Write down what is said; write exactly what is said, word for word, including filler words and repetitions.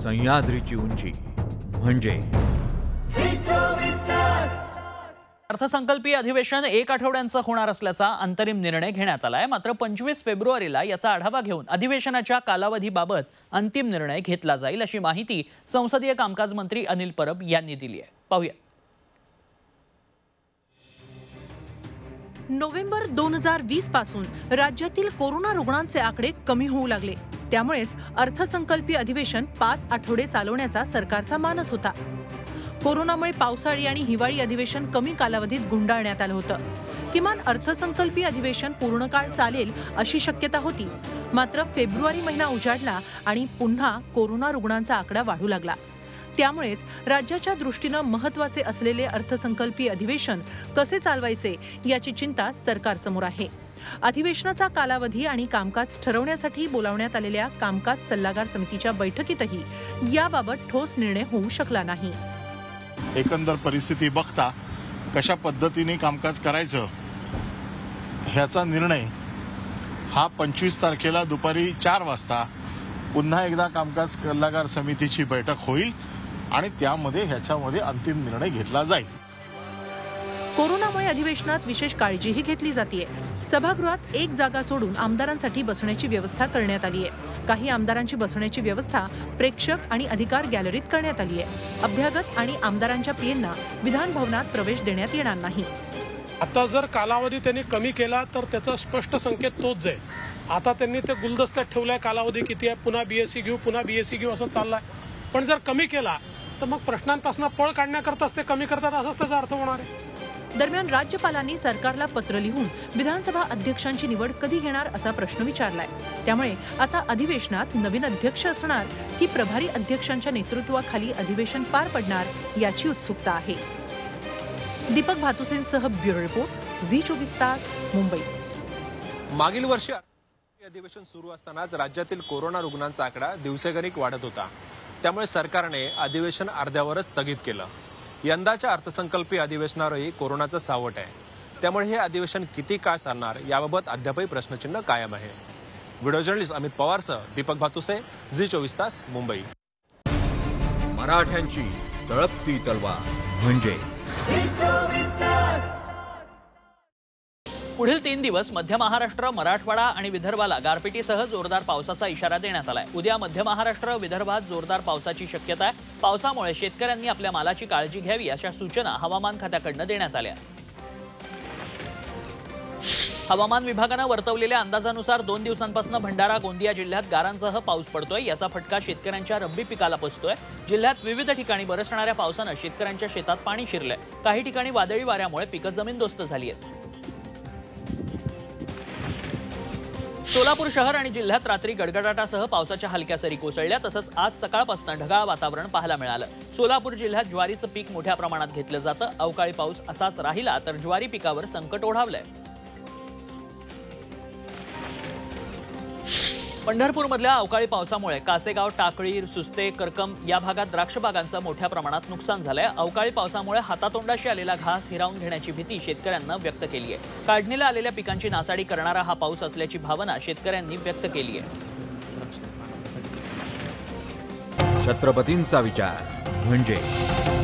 सह्याद्रीची उंची म्हणजे अर्थसंकल्पीय अधिवेशन एक आठवड्यांचं होणार असल्याचा अंतरिम निर्णय घेण्यात आलाय। मात्र पंचवीस फेब्रुवारीला याचा आढावा घेऊन अधिवेशनाच्या कालावधीबाबत अंतिम निर्णय घेतला जाईल अशी माहिती संसदीय कामकाज मंत्री अनिल परब यांनी दिली आहे। पाहूया। नोव्हेंबर दोन हजार वीस पासून राज्यातील कोरोना रुग्णांचे आकडे कमी होऊ लागले। त्यामुळेच अर्थसंकल्पीय अधिवेशन पाच आठवडे चालवण्याचा सरकारचा मानस होता। कोरोनामुळे पावसाळी आणि हिवाळी अधिवेशन कमी कालावधीत गुंडाळण्यात आलं होतं। किमान अर्थसंकल्पीय अधिवेशन पूर्ण काळ चालेल अशी शक्यता होती। मात्र फेब्रुवारी महिना उजाडला आणि पुन्हा कोरोना रुग्णांचा आकडा वाढू लागला। त्यामुळेच राज्याच्या दृष्टीने महत्त्वाचे असलेले अर्थसंकल्पीय अधिवेशन कसे चालवायचे याची चिंता सरकारसमोर आहे। अधिवेशनाचा कालावधी आणि कामकाज ठरवण्यासाठी बोलावण्यात आलेल्या कामकाज सल्लागार समितीच्या बैठकीतही याबाबत ठोस निर्णय होऊ शकला नाही। एकंदर परिस्थिती बघता कशा पद्धतीने कामकाज करायचं ह्याचा निर्णय हा पंचवीस तारखेला दुपारी चार वाजता पुन्हा एकदा कामकाज सल्लागार समितीची बैठक होईल आणि त्यामध्ये ह्याच्यामध्ये अंतिम निर्णय घेतला जाईल। कोरोनामुळे अधिवेशनात विशेष काळजीही घेतली जाते। सभागृहात एक जागा सोडून आमदारांसाठी बसण्याची व्यवस्था करण्यात आली आहे। काही आमदारांची बसण्याची व्यवस्था प्रेक्षक आणि अधिकार गॅलरीत करण्यात आली आहे। अभ्यागत आणि आमदारांच्या पीएंना विधान भवनात प्रवेश देण्यात येणार नाही। आता जर कालावधी त्यांनी कमी केला तर त्याचा स्पष्ट संकेत तोच आहे। आता त्यांनी ते गुलदस्त्यात ठेवलाय कालावधी किती आहे, पुन्हा बीएससी घेऊ पुन्हा बीएससी घेऊ असं चाललाय। पण जर कमी केला तर मग प्रश्नांपासून पळ काढण्याकरताच ते कमी करतात असाच त्याचा अर्थ होणार आहे। दरम्यान राज्यपालांनी सरकारला पत्र लिहून विधानसभा अध्यक्षांची निवड कधी घेणार असा प्रश्न विचारलाय। त्यामुळे आता अधिवेशनात नवीन अध्यक्ष असणार की प्रभारी अध्यक्षांच्या नेतृत्वाखाली अधिवेशन पार पडणार याची उत्सुकता आहे। दीपक भातुसेंसह ब्युरो रिपोर्ट, झी चोवीस तास, मुंबई। मागील वर्षी अधिवेशन सुरू असतानाच राज्यातील कोरोना रुग्णांचा आकडा दिवसेगणिक वाढत होता। त्यामुळे सरकारने अधिवेशन अर्ध्यावरच स्थगित केलं। यंदाच्या अर्थसंकल्पीय अधिवेशनावरही कोरोनाचं सावट आहे। त्यामुळे हे अधिवेशन किती काळ चालणार याबाबत अद्यापही प्रश्नचिन्ह कायम आहे। व्हिडिओ जर्नलिस्ट अमित पवारसह दीपक भातुसे, झी चोवीस तास, मुंबई। मराठ्यांची तळपती तलवार म्हणजे पुढील तीन दिवस मध्य महाराष्ट्र, मराठवाडा आणि विदर्भाला गारपिटीसह जोरदार पावसाचा इशारा देण्यात आलाय। उद्या मध्य महाराष्ट्र, विदर्भात जोरदार पावसाची शक्यता आहे। पावसामुळे शेतकऱ्यांनी आपल्या मालाची काळजी घ्यावी अशा सूचना हवामान खात्याकडून देण्यात आल्या। हवामान विभागाने वर्तवलेल्या अंदाजानुसार दोन दिवसांपासून भंडारा, गोंदिया जिल्ह्यात गारांसह पाऊस पडतोय। याचा फटका शेतकऱ्यांच्या रब्बी पिकाला बसतोय। जिल्ह्यात विविध ठिकाणी बरसणाऱ्या पावसाने शेतकऱ्यांच्या शेतात पाणी शिरलंय। काही ठिकाणी वादळी वाऱ्यामुळे पिकं जमीनदोस्त झाली आहेत। सोलापूर शहर आणि जिल्ह्यात रात्री गडगडाटासह पावसाच्या हलक्या सरी कोसळल्या। तसंच आज सकाळपासून ढगाळ वातावरण पाहायला मिळालं। सोलापूर जिल्ह्यात ज्वारीचं पीक मोठ्या प्रमाणात घेतलं जातं। अवकाळी पाऊस असाच राहिला तर ज्वारी पिकावर संकट ओढावलंय। पंढरपूरमधल्या अवकाळी पावसामुळे कासेगाव, टाकळी, सुस्ते, करकम या भागात द्राक्ष बागांचं मोठ्या प्रमाणात नुकसान झालंय। अवकाळी पावसामुळे हातातोंडाशी आलेला घास हिरावून घेण्याची भीती शेतकऱ्यांना व्यक्त केली आहे। काढणीला आलेल्या पिकांची नासाडी करणारा हा पाऊस असल्याची भावना शेतकऱ्यांनी व्यक्त केली आहे। छत्रपतींचा विचार म्हणजे